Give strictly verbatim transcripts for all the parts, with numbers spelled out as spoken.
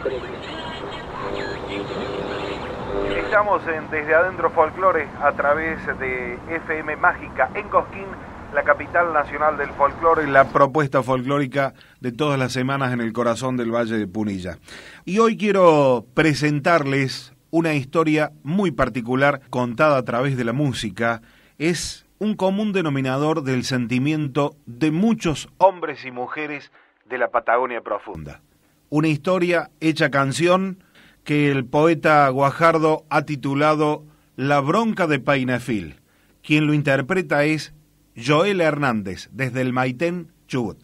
Estamos en Desde Adentro Folclore a través de F M Mágica en Cosquín, la capital nacional del folclore, la propuesta folclórica de todas las semanas en el corazón del Valle de Punilla. Y hoy quiero presentarles una historia muy particular contada a través de la música. Es un común denominador del sentimiento de muchos hombres y mujeres de la Patagonia profunda. Una historia hecha canción que el poeta Guajardo ha titulado La bronca de Painefil. Quien lo interpreta es Joel Hernández, desde el Maitén, Chubut.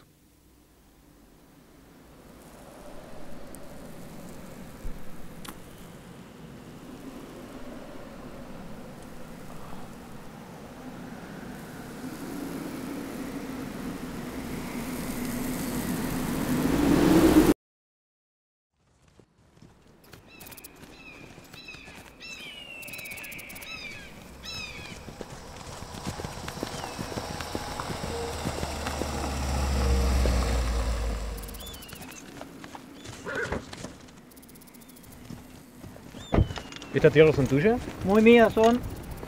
¿Estas tierras son tuyas? Muy mías son.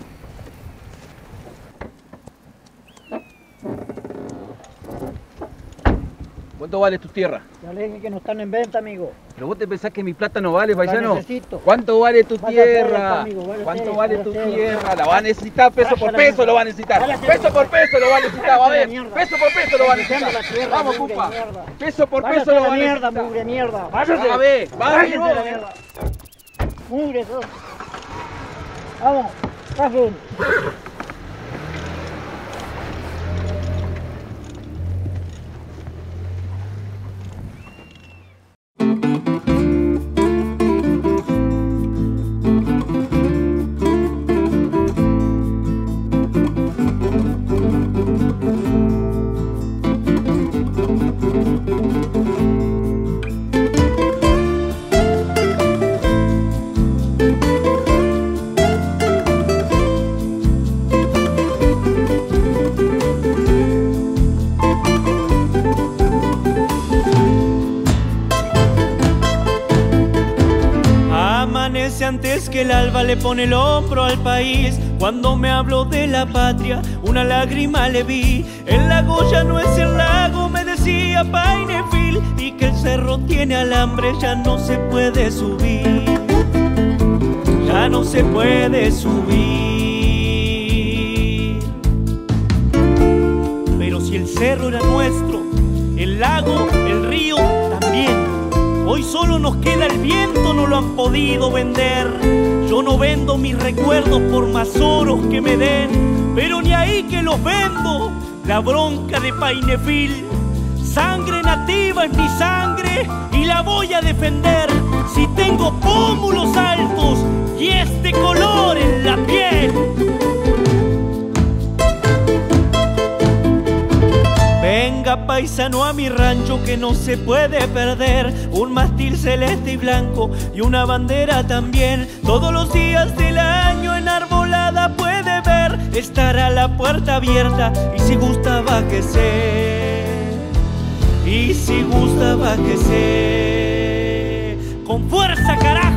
¿Cuánto vale tu tierra? Ya le dije que no están en venta, amigo. ¿Pero vos te pensás que mi plata no vale, paisano? La necesito. ¿Cuánto vale tu Vaya tierra? hacer, amigo, vaya ¿Cuánto hacer, vale vaya tu hacer. tierra? La va a necesitar, peso por peso lo va a necesitar. Vaya hacer. Peso por peso lo va a necesitar, va a ver. Mierda. Peso por peso lo va a necesitar. La tierra, Vamos, mugre, compa. mierda. Peso por Vaya peso lo va a mierda, necesitar. mugre, mierda. Váyase. A ver, Váyase vamos. la mierda. Mugre, sos. Vamos, bajen. Antes que el alba le pone el hombro al país, cuando me habló de la patria, una lágrima le vi. El lago ya no es el lago, me decía Painefil, y que el cerro tiene alambre, ya no se puede subir, ya no se puede subir. Pero si el cerro era nuestro, el lago, el río también. Hoy solo nos queda el viento, no lo han podido vender. Yo no vendo mis recuerdos por más oros que me den, pero ni ahí que los vendo. La bronca de Painefil, sangre nativa es mi sangre y la voy a defender. Si tengo pómulos altos y este color en la piel. Venga paisano a mi rancho que no se puede perder. Un mástil celeste y blanco y una bandera también. Todos los días del año enarbolada puede ver. Estará la puerta abierta y si gusta bájese. Y si gusta bájese. ¡Con fuerza, carajo!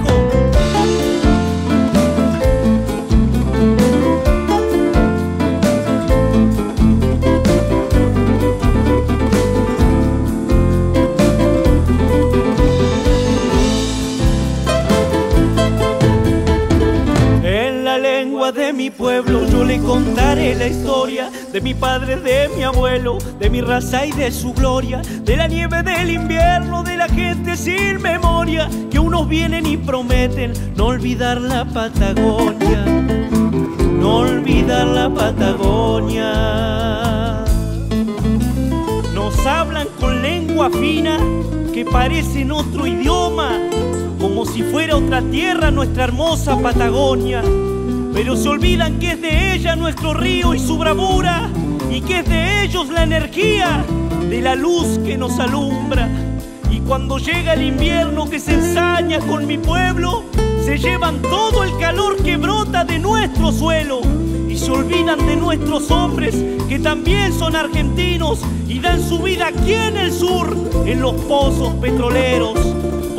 De mi pueblo yo le contaré la historia de mi padre, de mi abuelo, de mi raza y de su gloria, de la nieve del invierno, de la gente sin memoria, que unos vienen y prometen no olvidar la Patagonia, no olvidar la Patagonia. Nos hablan con lengua fina que parecen otro idioma, como si fuera otra tierra nuestra hermosa Patagonia. Pero se olvidan que es de ella nuestro río y su bravura, y que es de ellos la energía de la luz que nos alumbra. Y cuando llega el invierno que se ensaña con mi pueblo, se llevan todo el calor que brota de nuestro suelo. Y se olvidan de nuestros hombres que también son argentinos y dan su vida aquí en el sur, en los pozos petroleros. Por eso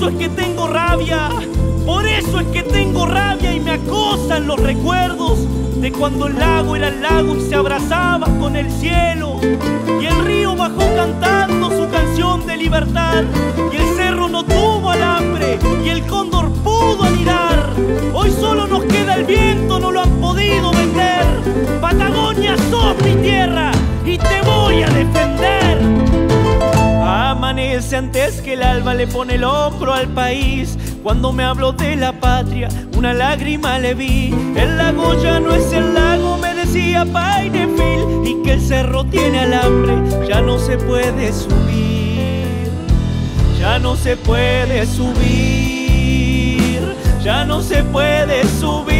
eso es que tengo rabia, por eso es que tengo rabia y me acosan los recuerdos de cuando el lago era el lago y se abrazaba con el cielo, y el río bajó cantando su canción de libertad, y el cerro no tuvo alambre y el cóndor pudo anidar. Hoy solo nos queda el viento, no lo han podido vender. Patagonia, sos mi tierra y te voy a defender. Amanece antes que el alba, le pone el hombro al país. Cuando me habló de la patria, una lágrima le vi. El lago ya no es el lago, me decía Painefil, y que el cerro tiene alambre, ya no se puede subir. Ya no se puede subir, ya no se puede subir.